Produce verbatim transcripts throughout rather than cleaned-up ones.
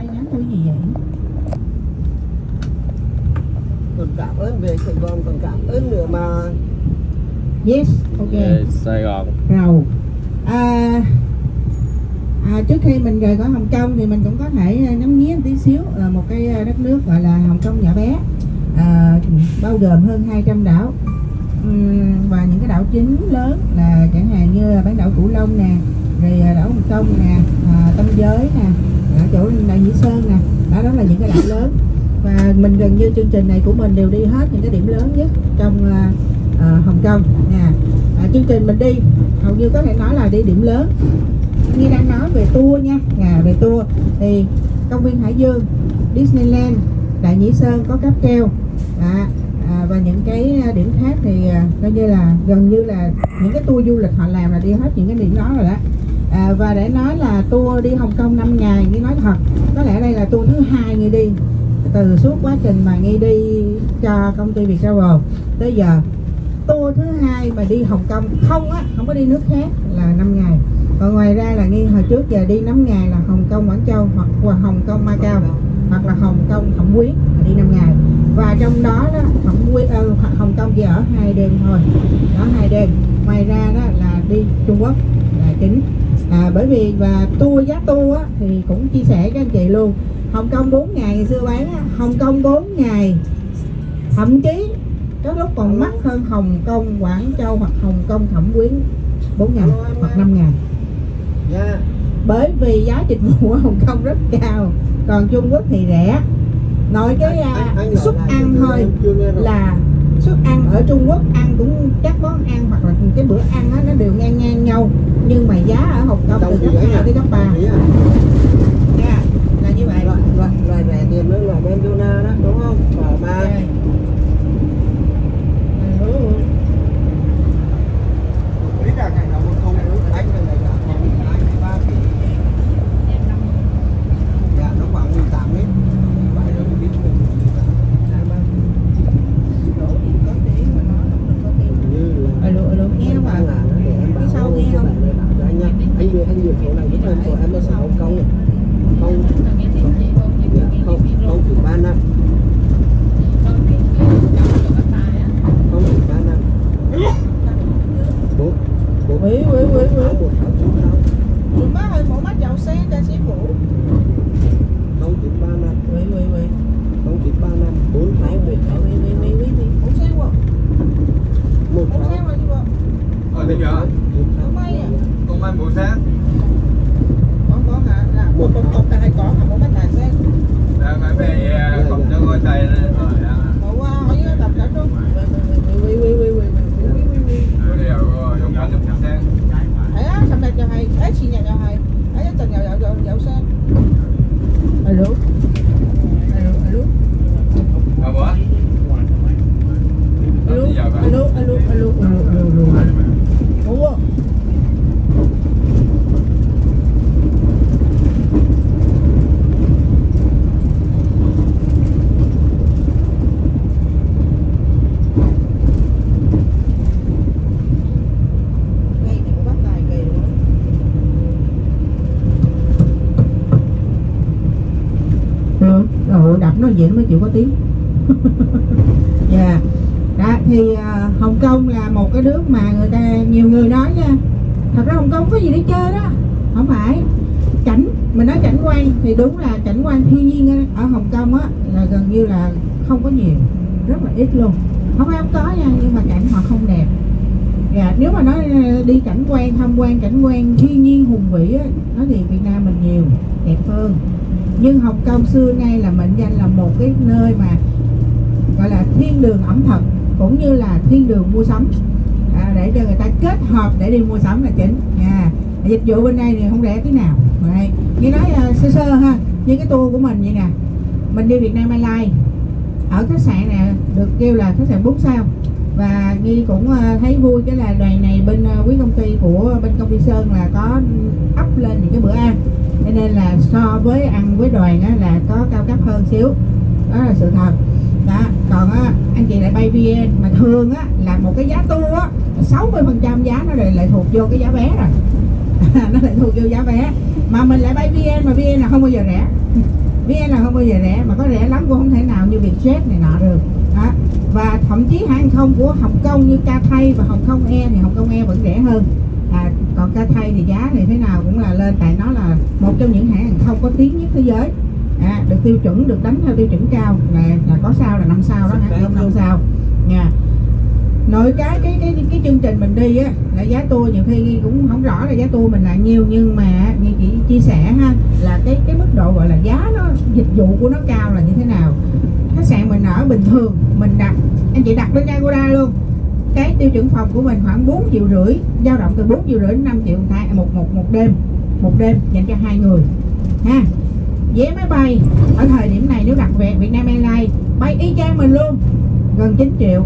ai nhắn tôi gì vậy? Còn cảm ơn về Sài Gòn, còn cảm ơn nữa mà. Yes, ok. Về Sài Gòn. Rồi. À, à, trước khi mình rời khỏi Hồng Kông thì mình cũng có thể ngắm nghía một tí xíu là một cái đất nước gọi là Hồng Kông nhỏ bé, à, bao gồm hơn hai trăm đảo, uhm, và những cái đảo chính lớn là chẳng hạn như bán đảo Cửu Long nè, rồi đảo Hồng Kông nè, à, Tâm Giới nè, ở chỗ Đại Nhĩ Sơn nè, đó đó là những cái đảo lớn. Và mình gần như chương trình này của mình đều đi hết những cái điểm lớn nhất trong uh, uh, Hồng Kông nha. À, chương trình mình đi hầu như có thể nói là đi điểm lớn. Như đang nói về tour nha, à, về tour thì công viên Hải Dương, Disneyland, Đại Nhĩ Sơn có cáp treo, à, à, và những cái điểm khác thì à, coi như là gần như là những cái tour du lịch họ làm là đi hết những cái điểm đó rồi đó. À, và để nói là tour đi Hồng Kông năm ngày, Nghi nói thật, có lẽ đây là tour thứ hai Nghi đi từ suốt quá trình mà Nghi đi cho công ty Viettravel tới giờ. Tour thứ hai mà đi Hồng Kông không á, không có đi nước khác là năm ngày. Còn ngoài ra là Nghi hồi trước giờ đi năm ngày là Hồng Kông Quảng Châu hoặc là Hồng Kông Macau hoặc là Hồng Kông Thẩm Quyến đi năm ngày. Và trong đó đó Thẩm Quyến uh, Hồng Kông chỉ ở hai đêm thôi, đó hai đêm. Ngoài ra đó là đi Trung Quốc là chính. À, bởi vì và tour giá tour á, thì cũng chia sẻ với anh chị luôn. Hồng Kông bốn ngày ngày xưa bán á, Hồng Kông bốn ngày thậm chí có lúc còn mắc hơn Hồng Kông Quảng Châu hoặc Hồng Kông Thẩm Quyến bốn ngày hoặc năm ngày. Yeah. Bởi vì giá dịch vụ ở Hồng Kông rất cao, còn Trung Quốc thì rẻ. Nói cái anh, anh, suất ăn thôi là suất ăn ở Trung Quốc ăn cũng các món ăn hoặc là cái bữa ăn đó, nó đều ngang ngang nhau, nhưng mà giá ở Hồng Kông từ gấp hai tới gấp ba. Yeah, là như vậy. Loại loại loại rẻ tiền nữa là bên Juna đó đúng không? Bảo ba. Okay. Anh nhiều chỗ này giúp em của em ở Hồng Kông không không không chỉ ba năm không chỉ ba năm bốn bốn quý quý quý quý một sáu chín sáu tụi má ơi mổ mắt dạo xe ra xí phụ không chỉ ba năm quý quý quý không chỉ ba năm bốn sáu một sáu quý quý quý quý quý bốn xe qua một bốn xe qua chứ bộ ờ bây giờ không may à công an buổi sáng có có hả là một một một tài có hả một cái tài xe là phải về không cho ngồi tay rồi bỏ qua hỏi với tập cả luôn quý quý quý quý quý rồi đều dùng cả chục xe ấy á sầm đẹp cho hay ấy chị nhà cho hay ấy từng dạo dạo dạo dạo xe alo alo alo à bữa alo alo alo alo alo alo alo Ồ, đập nó vậy nó mới chịu có tiếng. Dạ. Yeah. Đó thì uh, Hồng Kông là một cái nước mà người ta nhiều người nói nha. Thật ra Hồng Kông có gì để chơi đó. Không phải. Cảnh, mình nói cảnh quan thì đúng là cảnh quan thiên nhiên ở Hồng Kông á là gần như là không có nhiều, rất là ít luôn. Không phải không có nha, nhưng mà cảnh họ không đẹp. Dạ, nếu mà nói đi cảnh quan, tham quan cảnh quan thiên nhiên hùng vĩ á, nói thì Việt Nam mình nhiều, đẹp hơn. Nhưng Hồng Kông xưa nay là mệnh danh là một cái nơi mà gọi là thiên đường ẩm thực cũng như là thiên đường mua sắm, à, để cho người ta kết hợp để đi mua sắm là chính nha. Dịch vụ bên đây thì không rẻ tí nào. Đây, như nói uh, sơ sơ ha, như cái tour của mình vậy nè, mình đi Vietnam Airlines ở khách sạn nè được kêu là khách sạn bốn sao, và Nghi cũng uh, thấy vui cái là đoàn này bên uh, quý công ty của bên công ty Sơn là có up lên những cái bữa ăn, cho nên là so với ăn với đoàn á, là có cao cấp hơn xíu, đó là sự thật đó. Còn á, anh chị lại bay vê en mà thường á là một cái giá tour á sáu mươi phần trăm giá nó lại thuộc vô cái giá vé rồi nó lại thuộc vô giá vé, mà mình lại bay vê en mà vê en là không bao giờ rẻ vê en là không bao giờ rẻ, mà có rẻ lắm cũng không thể nào như Vietjet này nọ được đó. Và thậm chí hãng không của Hồng Kông như Cathay và Hồng Kông Air thì Hồng Kông Air vẫn rẻ hơn. À, còn Cathay thì giá thì thế nào cũng là lên, tại nó là một trong những hãng hàng không có tiếng nhất thế giới, à, được tiêu chuẩn, được đánh theo tiêu chuẩn cao, là, là có sao là năm sao đó, hãng không năm sao nha. Nội cái cái cái cái chương trình mình đi á là giá tour nhiều khi cũng không rõ là giá tour mình là nhiêu, nhưng mà như chị chia sẻ ha, là cái cái mức độ gọi là giá nó, dịch vụ của nó cao là như thế nào. Khách sạn mình ở bình thường mình đặt, anh chị đặt lên Agoda luôn, cái tiêu chuẩn phòng của mình khoảng bốn triệu rưỡi, dao động từ bốn triệu rưỡi đến năm triệu một tháng, một một một đêm, một đêm dành cho hai người ha. Vé máy bay ở thời điểm này nếu đặt về Vietnam Airlines bay y chang mình luôn, gần chín triệu,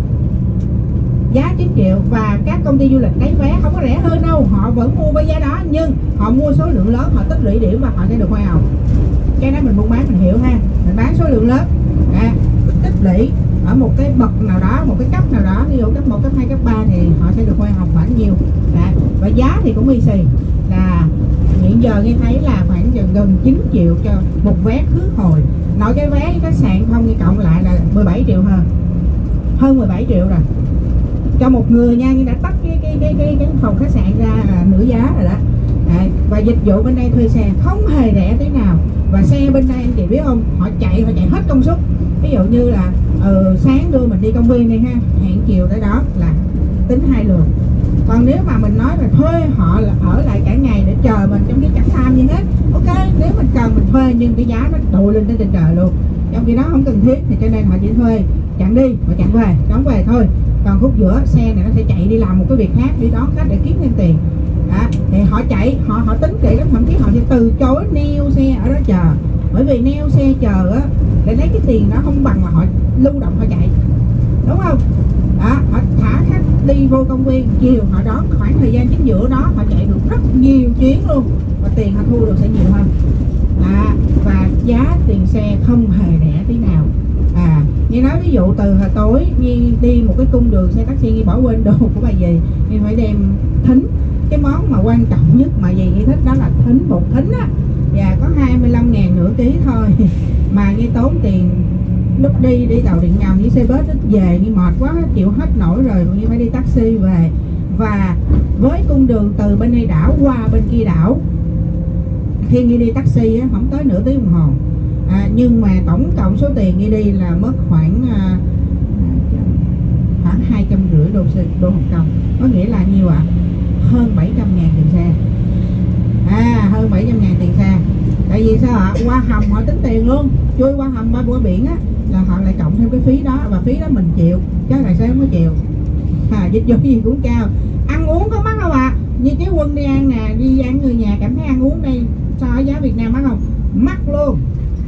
giá chín triệu. Và các công ty du lịch lấy vé không có rẻ hơn đâu, họ vẫn mua với giá đó, nhưng họ mua số lượng lớn, họ tích lũy điểm và họ sẽ được hoa hồng. Cái đó mình buôn bán mình hiểu ha, mình bán số lượng lớn, à, tích lũy ở một cái bậc nào đó, một cái cấp nào đó, ví dụ cấp một, cấp hai, cấp ba thì họ sẽ được hoa hồng khoảng nhiều. Đã. Và giá thì cũng y xì, là hiện giờ nghe thấy là khoảng gần chín triệu cho một vé khứ hồi. Nội cái vé khách sạn không như cộng lại là mười bảy triệu hơn, hơn mười bảy triệu rồi cho một người nha, nhưng đã tách cái cái cái cái, cái phòng khách sạn ra là nửa giá rồi đó. À, và dịch vụ bên đây thuê xe không hề rẻ tí nào, và xe bên đây anh chị biết không, họ chạy họ chạy hết công suất. Ví dụ như là ừ, sáng đưa mình đi công viên đi ha, hẹn chiều tới đó là tính hai lượt. Còn nếu mà mình nói là thuê họ là ở lại cả ngày để chờ mình trong cái chẳng tham gì hết, ok, nếu mình cần mình thuê, nhưng cái giá nó đùi lên tới trên trời luôn. Trong khi đó không cần thiết, thì cho nên họ chỉ thuê chặn đi và chặn về, đón về thôi. Còn khúc giữa xe này nó sẽ chạy đi làm một cái việc khác, đi đón khách để kiếm thêm tiền. Đó, thì họ chạy, họ họ tính kỹ lắm, thậm chí họ sẽ từ chối neo xe ở đó chờ, bởi vì neo xe chờ á để lấy cái tiền đó không bằng là họ lưu động họ chạy, đúng không? Đó, họ thả khách đi vô công viên, chiều họ đón, khoảng thời gian chính giữa đó họ chạy được rất nhiều chuyến luôn, và tiền họ thu được sẽ nhiều hơn. Đó, và giá tiền xe không hề rẻ tí nào. À, như nói ví dụ từ hồi tối Nhi đi một cái cung đường xe taxi, Nhi bỏ quên đồ của bà dì, Nhi phải đem thính. Cái món mà quan trọng nhất mà dì Nhi thích đó là thính, bột thính á, và có hai mươi lăm ngàn nửa ký thôi mà Nhi tốn tiền lúc đi đi tàu điện ngầm với xe bus ít về, Nhi mệt quá chịu hết nổi rồi, Nhi phải đi taxi về. Và với cung đường từ bên đây đảo qua bên kia đảo, khi Nhi đi taxi á, không tới nửa tiếng đồng hồ. À, nhưng mà tổng cộng số tiền Nhi đi là mất khoảng à, khoảng hai trăm rưỡi đô đô Hồng Kông, có nghĩa là nhiêu ạ? À? Hơn bảy trăm ngàn tiền xe. À, hơn bảy trăm ngàn tiền xe. Tại vì sao ạ? À? Qua hầm họ tính tiền luôn, chui qua hầm ba qua biển á là họ lại cộng thêm cái phí đó, và phí đó mình chịu chứ tài xế không có chịu. À, dịch vụ gì cũng cao. Ăn uống có mắc không ạ? À? Như cái Quân đi ăn nè, đi ăn người nhà cảm thấy ăn uống đây so với giá Việt Nam mắc không? Mắc luôn,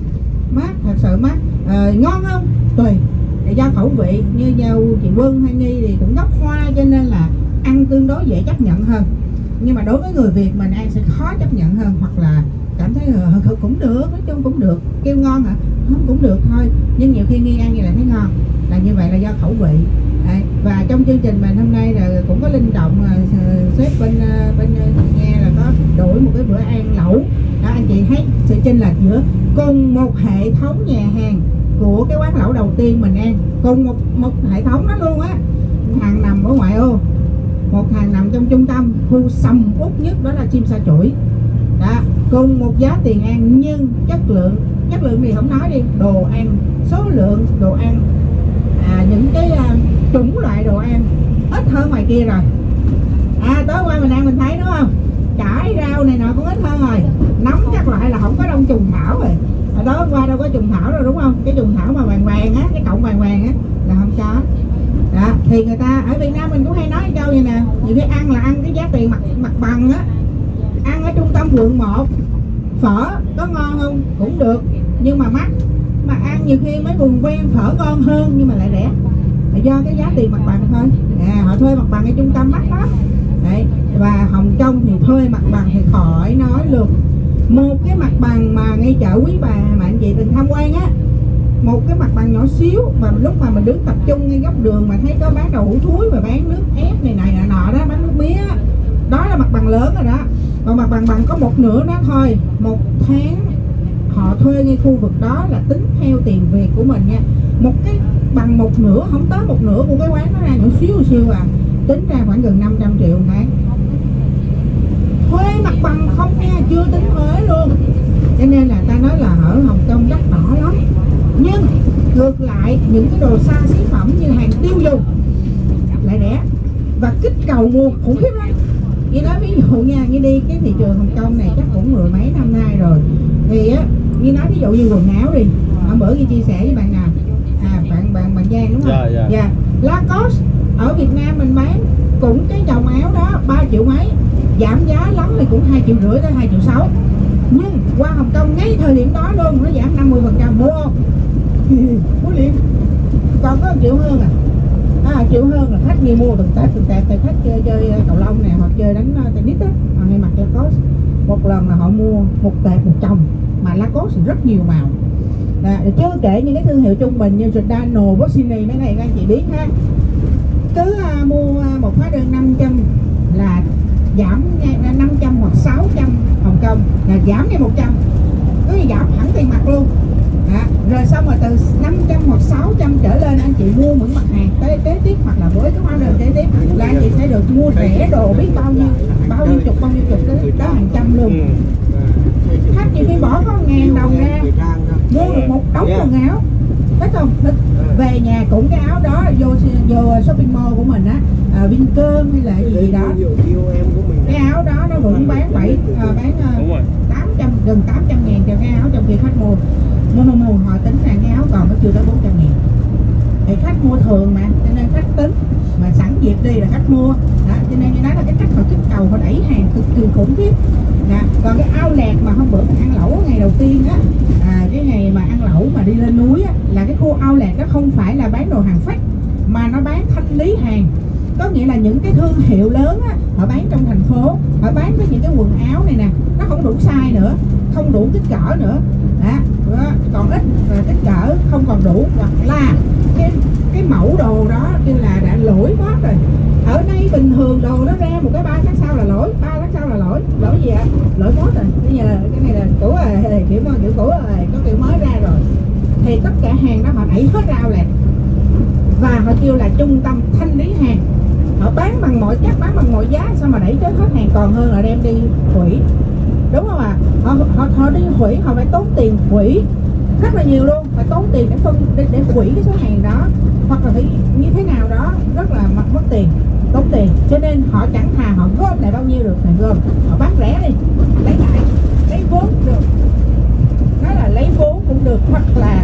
mắc, thật sự mắc. À, ngon không? Tùy, để do khẩu vị. Như nhau chị Quân hay Nghi thì cũng gốc hoa, cho nên là ăn tương đối dễ chấp nhận hơn. Nhưng mà đối với người Việt mình ăn sẽ khó chấp nhận hơn, hoặc là cảm thấy uh, cũng được, nói chung cũng được. Kêu ngon hả? Không, cũng được thôi, nhưng nhiều khi Nghi ăn như là thấy ngon, là như vậy là do khẩu vị. Đấy. Và trong chương trình mình hôm nay là cũng có linh động, uh, sếp bên uh, bên uh, nghe là có đổi một cái bữa ăn lẩu đó. Anh chị thấy sự chênh lệch giữa cùng một hệ thống nhà hàng của cái quán lẩu đầu tiên mình ăn, cùng một một hệ thống đó luôn á, hàng nằm ở ngoại ô, một hàng nằm trong trung tâm, khu sầm uất nhất đó là Chim Sa Chuỗi đó, cùng một giá tiền ăn nhưng chất lượng, chất lượng thì không nói đi, đồ ăn, số lượng đồ ăn, à, những cái uh, chủng loại đồ ăn ít hơn ngoài kia rồi. À, tối qua mình ăn mình thấy đúng không, cải rau này nọ cũng ít hơn rồi, nóng chắc lại là không có đông trùng thảo rồi. Ở đó qua đâu có trùng thảo rồi đúng không, cái trùng thảo mà vàng vàng á, cái cọng vàng vàng á là không có. Đó, thì người ta ở Việt Nam mình cũng hay nói câu vậy nè, nhiều khi ăn là ăn cái giá tiền mặt mặt bằng á. Ăn ở trung tâm quận một phở có ngon không? Cũng được, nhưng mà mắc. Mà ăn nhiều khi mấy vùng ven phở ngon hơn nhưng mà lại rẻ, là do cái giá tiền mặt bằng thôi. À, họ thuê mặt bằng ở trung tâm mắc lắm. Đấy, và Hồng Kông thì thuê mặt bằng thì khỏi nói luôn. Một cái mặt bằng mà ngay chợ Quý Bà mà anh chị từng tham quan á, một cái mặt bằng nhỏ xíu mà lúc mà mình đứng tập trung ngay góc đường mà thấy có bán đậu hũ thúi và bán nước ép này này nọ đó, bán nước mía á, đó là mặt bằng lớn rồi đó. Còn mặt bằng bằng có một nửa đó thôi, một tháng họ thuê ngay khu vực đó là tính theo tiền Việt của mình nha, một cái bằng một nửa, không tới một nửa của cái quán nó ra nhỏ xíu xíu à, tính ra khoảng gần năm trăm triệu một tháng. Thuê mặt bằng không nha, chưa tính thuế luôn. Cho nên là ta nói là ở Hồng Kông đắt đỏ lắm. Nhưng ngược lại những cái đồ xa xí phẩm như hàng tiêu dùng lại rẻ và kích cầu mua khủng khiếp lắm. Như nói ví dụ nha, như đi cái thị trường Hồng Kông này chắc cũng mười mấy năm nay rồi, thì á, như nói ví dụ như quần áo đi, hôm bữa như chia sẻ với bạn nào, à bạn bạn bạn Giang đúng không? Dạ, dạ. Dạ. Lacoste ở Việt Nam mình bán cũng cái dòng áo đó ba triệu mấy, giảm giá lắm thì cũng hai triệu rưỡi tới hai triệu sáu. Nhưng qua Hồng Kông ngay thời điểm đó luôn nó giảm năm mươi phần trăm, mua không? Mua liền. Còn có một triệu hơn à. À, triệu hơn là khách đi mua từng tệp từng tệp, tại khách chơi, chơi cầu lông này hoặc chơi đánh tennis á, họ hay mặc Lacoste. Một lần là họ mua một tệp một chồng, mà Lacoste thì rất nhiều màu. À, chưa kể những cái thương hiệu trung bình như Giordano, Bossini mấy này các anh chị biết ha. Cứ uh, mua một hóa đơn năm trăm là giảm năm trăm hoặc sáu trăm Hồng Kông là giảm ngay một trăm, cứ giảm hẳn tiền mặt luôn. À, rồi xong rồi từ năm trăm hoặc sáu trăm trở lên anh chị mua những mặt hàng kế, kế tiếp hoặc là với cái hóa đơn kế tiếp là anh chị sẽ được mua rẻ đồ biết bao nhiêu bao nhiêu chục bao nhiêu chục tới đó hàng trăm luôn. Khách chỉ phải bỏ có ngàn đồng ra mua được một đống quần áo, thấy không? Về nhà cũng cái áo đó vô vô shopping mall của mình á, à, Vincom hay là gì gì đó, cái áo đó nó vẫn bán bảy à, bán uh, tám trăm gần tám trăm ngàn cho cái áo, trong khi khách mua mua mua mua họ tính rằng cái áo còn nó chưa tới bốn trăm ngàn. Thì khách mua thường mà, cho nên khách tính mà sẵn dịp đi là khách mua đó, cho nên như đó là cái cách họ kích cầu, họ đẩy hàng cực kỳ khủng khiếp. Nè, còn cái outlet mà hôm bữa mình ăn lẩu ngày đầu tiên á, à, cái ngày mà ăn lẩu mà đi lên núi á, là cái khu outlet đó không phải là bán đồ hàng fake mà nó bán thanh lý hàng. Có nghĩa là những cái thương hiệu lớn á, họ bán trong thành phố, họ bán với những cái quần áo này nè, nó không đủ size nữa, không đủ kích cỡ nữa đó, đó. Còn ít và kích cỡ không còn đủ, hoặc là cái cái mẫu đồ đó như là đã lỗi quá rồi. Ở đây bình thường đồ nó ra một cái ba tháng sau là lỗi, ba tháng sau là lỗi, lỗi gì ạ? Lỗi mốt rồi. Bây giờ cái này là cũ rồi, kiểu kiểu cũ rồi, có kiểu mới ra rồi. Thì tất cả hàng đó họ đẩy hết ra outlet và họ kêu là trung tâm thanh lý hàng. Họ bán bằng mọi cách, bán bằng mọi giá, sao mà đẩy chết hết hàng, còn hơn là đem đi hủy, đúng không ạ? À? Họ, họ họ đi hủy, họ phải tốn tiền hủy rất là nhiều luôn, phải tốn tiền để phân để, để hủy cái số hàng đó, hoặc là phải như thế nào đó rất là mất tiền, tốn tiền. Cho nên họ chẳng thà họ gom lại bao nhiêu được thì gom, họ bán rẻ đi, lấy lại, lấy vốn cũng được, nói là lấy vốn cũng được, hoặc là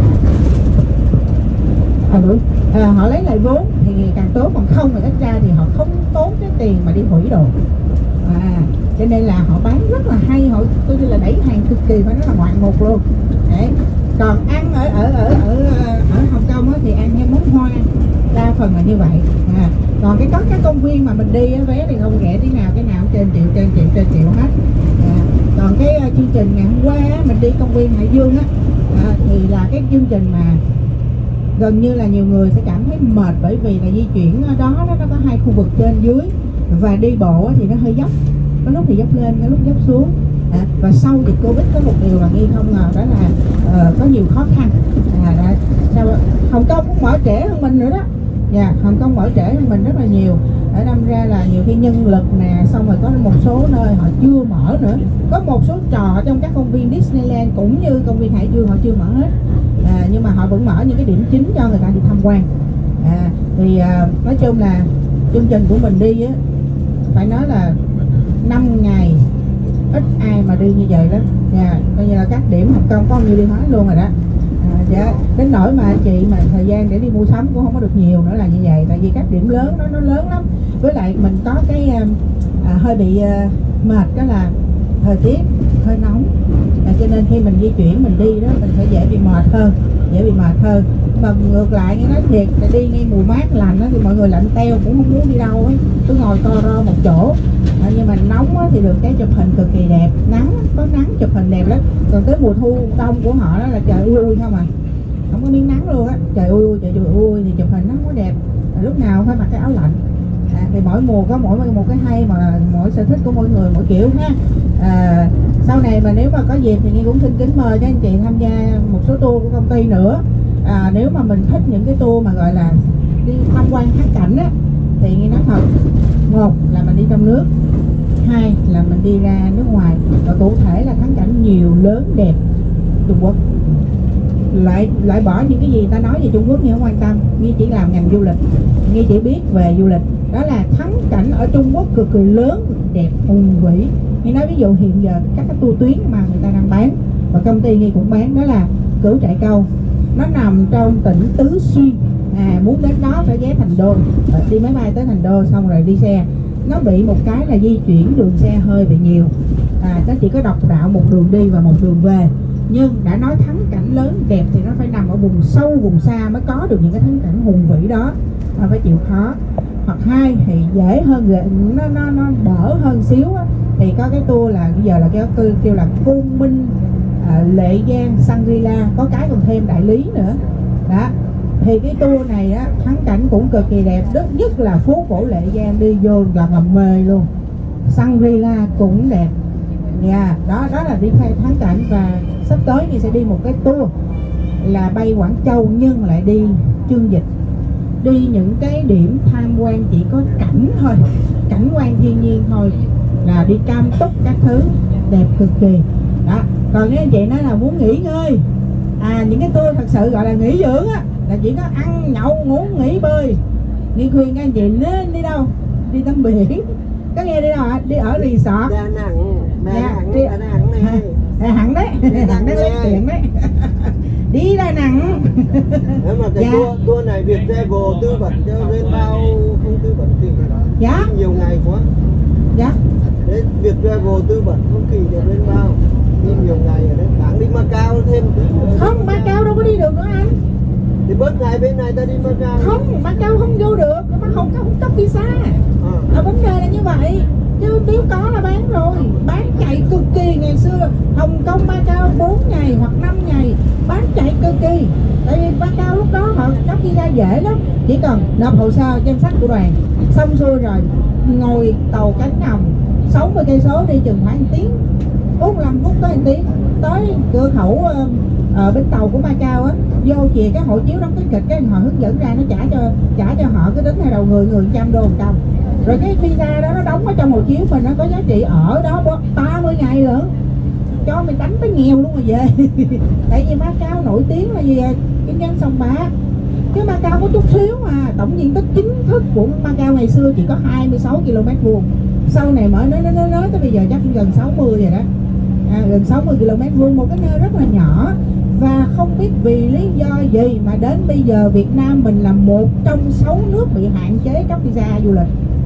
à, đúng. À, họ lấy lại vốn thì càng tốt, còn không thì ít ra thì họ không tốn cái tiền mà đi hủy đồ. À, cho nên là họ bán rất là hay, họ tôi như là đẩy hàng cực kỳ, phải nói là ngoạn mục luôn. Đấy. Còn ăn ở ở ở ở ở Hồng Kông thì ăn theo món hoa, đa phần là như vậy. À, còn cái có các công viên mà mình đi vé thì không rẻ tí nào, cái nào cũng trên triệu trên triệu trên triệu hết. À, còn cái uh, chương trình ngày hôm qua mình đi công viên Hải Dương á, à, thì là cái chương trình mà gần như là nhiều người sẽ cảm thấy mệt, bởi vì là di chuyển đó nó có hai khu vực trên dưới, và đi bộ thì nó hơi dốc, có lúc thì dốc lên, có lúc dốc xuống. À, và sau dịch Covid có một điều mà Nghi không ngờ đó là uh, có nhiều khó khăn. À, đã, sao, Hồng Kông cũng mở trễ hơn mình nữa đó. Dạ, yeah, Hồng Kông mở trễ hơn mình rất là nhiều. Để đâm ra là nhiều khi nhân lực nè, xong rồi có một số nơi họ chưa mở nữa. Có một số trò trong các công viên Disneyland cũng như công viên Hải Dương họ chưa mở hết. À, nhưng mà họ vẫn mở những cái điểm chính cho người ta đi tham quan. À, thì à, nói chung là chương trình của mình đi á, phải nói là năm ngày ít ai mà đi như vậy đó. Dạ, coi như là các điểm Hồng Kông có nhiều đi hết luôn rồi đó. À, dạ, đến nỗi mà chị mà thời gian để đi mua sắm cũng không có được nhiều nữa là như vậy, tại vì các điểm lớn đó nó lớn lắm, với lại mình có cái à, hơi bị à, mệt, đó là thời tiết hơi nóng. À, cho nên khi mình di chuyển mình đi đó mình sẽ dễ bị mệt hơn, dễ bị mệt hơn. Mà ngược lại nghe nói thiệt là đi ngay mùa mát lành đó, thì mọi người lạnh teo cũng không muốn đi đâu ấy, cứ ngồi co ro một chỗ. À, nhưng mà nóng á, thì được cái chụp hình cực kỳ đẹp, nắng có nắng chụp hình đẹp lắm. Còn tới mùa thu đông của họ đó là trời ui ui không à, không có miếng nắng luôn á, trời ui ui trời ui ui thì chụp hình nó không có đẹp. À, lúc nào phải mặc cái áo lạnh. À, thì mỗi mùa có mỗi một cái hay, mà mỗi sở thích của mỗi người mỗi kiểu ha. À, sau này mà nếu mà có dịp thì Nhi cũng xin kính mời các anh chị tham gia một số tour của công ty nữa. À, nếu mà mình thích những cái tour mà gọi là đi tham quan thắng cảnh á, thì Nhi nói thật, một là mình đi trong nước, hai là mình đi ra nước ngoài, và cụ thể là thắng cảnh nhiều, lớn, đẹp Trung Quốc. Loại loại bỏ những cái gì ta nói về Trung Quốc Nhi không quan tâm, Nhi chỉ làm ngành du lịch, Nhi chỉ biết về du lịch. Đó là thắng cảnh ở Trung Quốc cực kỳ lớn, đẹp, hùng vĩ. Nhi nói ví dụ hiện giờ các cái tour tuyến mà người ta đang bán, và công ty Nhi cũng bán, đó là Cửu Trại Câu. Nó nằm trong tỉnh Tứ Xuyên. À, muốn đến đó phải ghé Thành Đô, đi máy bay tới Thành Đô xong rồi đi xe. Nó bị một cái là di chuyển đường xe hơi bị nhiều. À, nó chỉ có độc đạo một đường đi và một đường về. Nhưng đã nói thắng cảnh lớn đẹp thì nó phải nằm ở vùng sâu, vùng xa mới có được những cái thắng cảnh hùng vĩ đó. Nó phải chịu khó. Hoặc hai thì dễ hơn, nó nó nó đỡ hơn xíu á, thì có cái tour là bây giờ là cái kêu, kêu là Côn Minh, à, Lệ Giang, Shangri-La, có cái còn thêm đại lý nữa đó. Thì cái tour này á, thắng cảnh cũng cực kỳ đẹp, nhất là phố cổ Lệ Giang đi vô là ngầm mê luôn. Shangri-La cũng đẹp nha. Yeah, đó đó là đi theo thắng cảnh. Và sắp tới thì sẽ đi một cái tour là bay Quảng Châu nhưng lại đi chương dịch, đi những cái điểm tham quan chỉ có cảnh thôi, cảnh quan thiên nhiên thôi, là đi Cam Túc các thứ, đẹp cực kỳ đó. Còn các anh chị nói là muốn nghỉ ngơi, à, những cái tour thật sự gọi là nghỉ dưỡng á, là chỉ có ăn nhậu ngủ nghỉ bơi. Đi khuyên các anh chị nên đi đâu? Đi tắm biển. Có nghe đi đâu ạ? Đi ở resort Đà Nẵng, Đà Nẵng, đi Đà Nẵng này. Đà Nẵng đấy, Đà Nẵng đấy lấy tiền đấy. Đi Đà Nẵng. Nếu mà cái dạ. tour, tour này Viettravel tư vấn cho bên bao không tư vấn kỳ. Dạ. Nhiều ngày quá. Dạ. Đấy, Viettravel tư vấn không kỳ cho bên bao. Đi nhiều ngày ở đấy, đáng đi Macau thêm. Không, Macau đâu có đi được nữa anh. Thì bớt ngày bên này ta đi Macau. Không, Macau không vô được, nó không có không cấp visa. À. Ở vấn đề là như vậy. Chứ nếu có là bán rồi, bán chạy cực kỳ. Ngày xưa Hồng Kông Macau bốn ngày hoặc năm ngày, bán chạy cực kỳ. Tại vì Macau lúc đó họ cấp visa dễ lắm, chỉ cần nộp hồ sơ danh sách của đoàn xong xuôi rồi ngồi tàu cánh nòng sáu mươi cây số đi chừng khoảng một tiếng, bốn mươi lăm phút tới một tiếng, tới cửa khẩu ở bên tàu của Macau á, vô chìa cái hộ chiếu đóng cái kịch, cái họ hướng dẫn ra, nó trả cho trả cho họ cái tính theo đầu người, người trăm đô một công. Rồi cái visa đó nó đóng ở trong hộ chiếu mình, nó có giá trị ở đó ba mươi ngày nữa, cho mình đánh tới nghèo luôn rồi về. Tại vì Macau nổi tiếng là gì? Kinh doanh sòng bạc. Chứ Macau có chút xíu mà, tổng diện tích chính thức của Macau ngày xưa chỉ có hai mươi sáu ki lô mét vuông. Sau này mở nó nó nó nói tới bây giờ chắc gần sáu mươi rồi đó. À, gần sáu mươi ki lô mét vuông, một cái nơi rất là nhỏ. Và không biết vì lý do gì mà đến bây giờ Việt Nam mình là một trong sáu nước bị hạn chế cấp visa du lịch.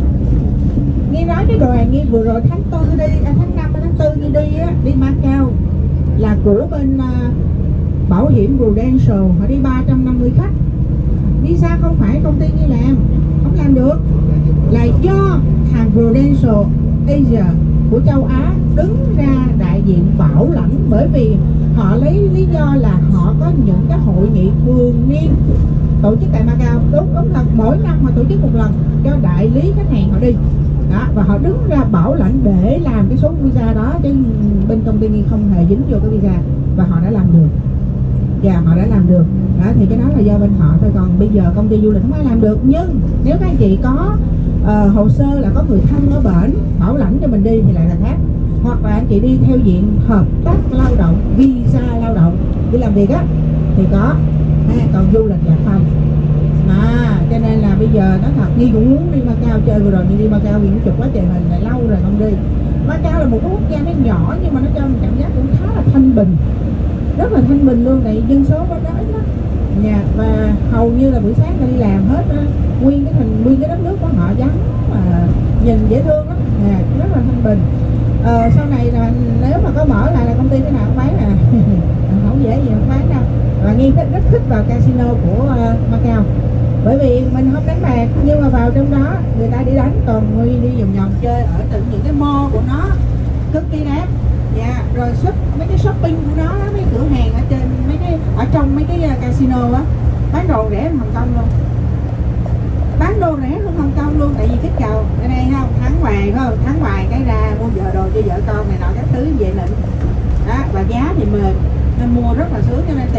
Nghe nói cái đoàn nghe vừa rồi tháng tư đi, à, tháng năm tháng tư như đi á, đi Macau là của bên uh, bảo hiểm Prudential, họ đi ba trăm năm mươi khách. Visa không phải công ty như làm, không làm được, là do thằng Prudential Asia của châu Á đứng ra đại diện bảo lãnh, bởi vì họ lấy lý do là họ có những cái hội nghị thường niên tổ chức tại Macau, đúng đúng là mỗi năm họ tổ chức một lần cho đại lý khách hàng họ đi đó, và họ đứng ra bảo lãnh để làm cái số visa đó, chứ bên công ty không hề dính vô cái visa, và họ đã làm được. Và họ đã làm được đó, thì cái đó là do bên họ thôi, còn bây giờ công ty du lịch không ai làm được. Nhưng nếu các anh chị có uh, hồ sơ là có người thân ở bển bảo lãnh cho mình đi thì lại là khác, hoặc là anh chị đi theo diện hợp tác lao động, visa lao động đi làm việc á thì có, à, còn du lịch là không. À, cho nên là bây giờ nói thật, Nhi cũng muốn đi Macau chơi, vừa rồi Nhi đi Macau vì cũng chụp quá trời hình, lại lâu rồi không đi. Macau là một quốc gia nó nhỏ nhưng mà nó cho mình cảm giác cũng khá là thanh bình, rất là thanh bình luôn, tại dân số đó ít lắm. Nhà và hầu như là buổi sáng ta đi làm hết á, nguyên cái thành nguyên cái đất nước của họ vắng mà nhìn dễ thương lắm, à, rất là thanh bình. Ờ, sau này là nếu mà có mở lại là công ty cái nào cũng bán à, không dễ gì không bán đâu. Và Nhi rất, rất thích vào casino của uh, Macau, bởi vì mình không đánh bạc nhưng mà vào trong đó người ta đi đánh, còn Nhi đi vòng vòng chơi ở từng những cái mall của nó cực kỳ đẹp. Dạ, rồi shop, mấy cái shopping của nó, mấy cửa hàng ở trên mấy cái ở trong mấy cái casino á bán đồ rẻ hơn Hồng Kông luôn. bán đồ rẻ hơn Hồng Kông luôn, tại vì kích cầu ở đây không thắng hoài phải không, thắng hoài cái ra mua vợ đồ cho vợ con này nọ các thứ về nịnh đó, và giá thì mềm nên mua rất là sướng, cho nên